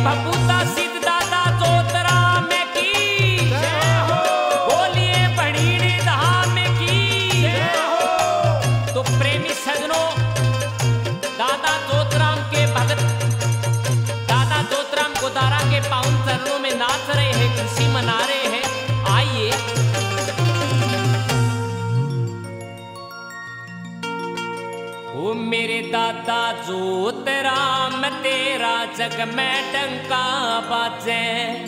भपूता सिद्ध दादा जोतराम की बोलिए बड़ीने धाम की। तो प्रेमी सजनों, दादा जोतराम के भगत दादा जोतराम गोदारा के पावन चरणों में नाच रहे हैं, खुशी मना रहे हैं। आइए ओ मेरे दादा जोतराम तेरा जग में डंका बाजे।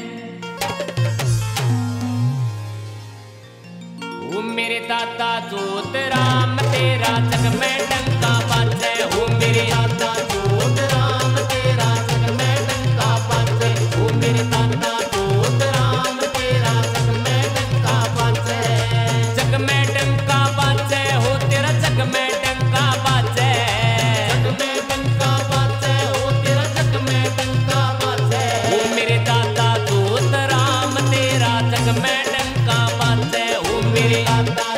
ओ मेरे दादा जोतराम तेरा जग में डंका बाजे। ओ मेरे दादा जोतराम तेरा जग में डंका बाजे। ओ मेरे दादा जोतराम तेरा जग में डंका बाजे। जग में डंका बाजे हो तेरा जग में डंका बाजे। जग में डंका बाजे हो तेरा जग में डंका बाजे। ओ मेरे दादा जोतराम तेरा जग में डंका बाजे। ओ मेरे दादा